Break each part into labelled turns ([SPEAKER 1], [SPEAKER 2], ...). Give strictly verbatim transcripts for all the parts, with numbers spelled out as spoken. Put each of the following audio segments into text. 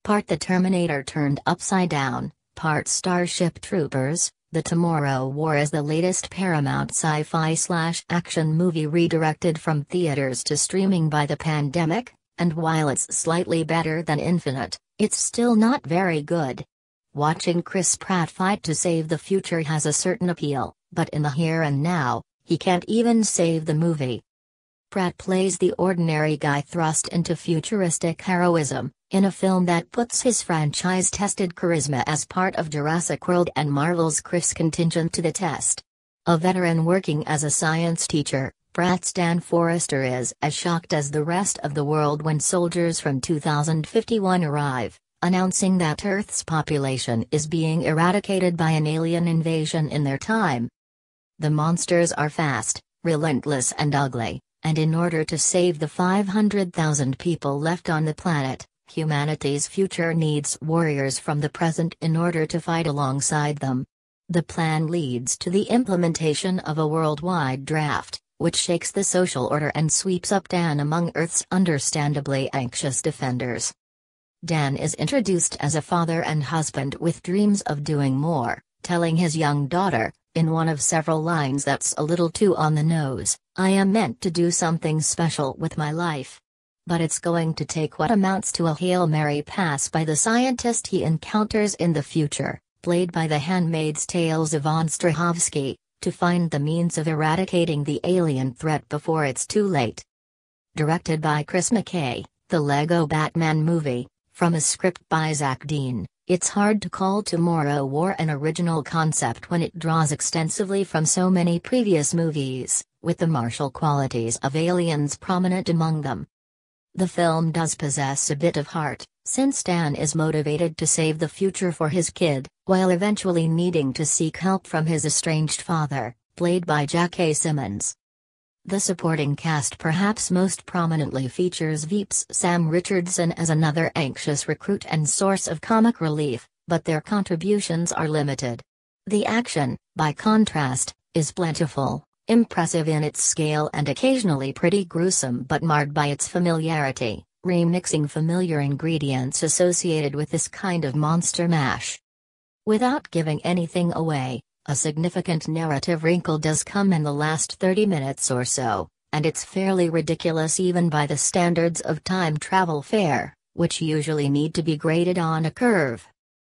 [SPEAKER 1] Part The Terminator Turned Upside Down, part Starship Troopers. The Tomorrow War is the latest Paramount sci-fi slash action movie redirected from theaters to streaming by the pandemic, and while it's slightly better than Infinite, it's still not very good. Watching Chris Pratt fight to save the future has a certain appeal, but in the here and now, he can't even save the movie. Pratt plays the ordinary guy thrust into futuristic heroism, in a film that puts his franchise-tested charisma as part of Jurassic World and Marvel's Chris contingent to the test. A veteran working as a science teacher, Pratt's Dan Forrester is as shocked as the rest of the world when soldiers from two thousand fifty-one arrive, announcing that Earth's population is being eradicated by an alien invasion in their time. The monsters are fast, relentless and ugly, and in order to save the five hundred thousand people left on the planet, humanity's future needs warriors from the present in order to fight alongside them. The plan leads to the implementation of a worldwide draft, which shakes the social order and sweeps up Dan among Earth's understandably anxious defenders. Dan is introduced as a father and husband with dreams of doing more, telling his young daughter, in one of several lines that's a little too on the nose, "I am meant to do something special with my life." But it's going to take what amounts to a Hail Mary pass by the scientist he encounters in the future, played by The Handmaid's Tale's Yvonne Strahovski, to find the means of eradicating the alien threat before it's too late. Directed by Chris McKay, the Lego Batman movie, from a script by Zach Dean, it's hard to call Tomorrow War an original concept when it draws extensively from so many previous movies, with the martial qualities of aliens prominent among them. The film does possess a bit of heart, since Dan is motivated to save the future for his kid, while eventually needing to seek help from his estranged father, played by J K Simmons. The supporting cast perhaps most prominently features Veep's Sam Richardson as another anxious recruit and source of comic relief, but their contributions are limited. The action, by contrast, is plentiful, impressive in its scale and occasionally pretty gruesome but marred by its familiarity, remixing familiar ingredients associated with this kind of monster mash. Without giving anything away, a significant narrative wrinkle does come in the last thirty minutes or so, and it's fairly ridiculous even by the standards of time travel fare, which usually need to be graded on a curve.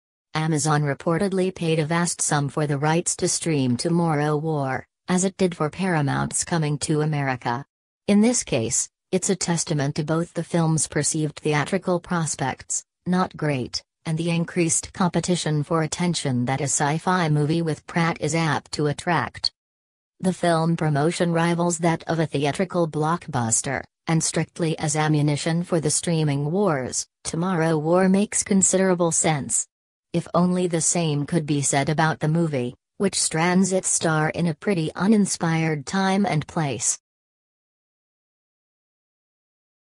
[SPEAKER 1] Amazon reportedly paid a vast sum for the rights to stream Tomorrow War, as it did for Paramount's Coming to America. In this case, it's a testament to both the film's perceived theatrical prospects, not great, and the increased competition for attention that a sci-fi movie with Pratt is apt to attract. The film promotion rivals that of a theatrical blockbuster, and strictly as ammunition for the streaming wars, Tomorrow War makes considerable sense. If only the same could be said about the movie, which strands its star in a pretty uninspired time and place.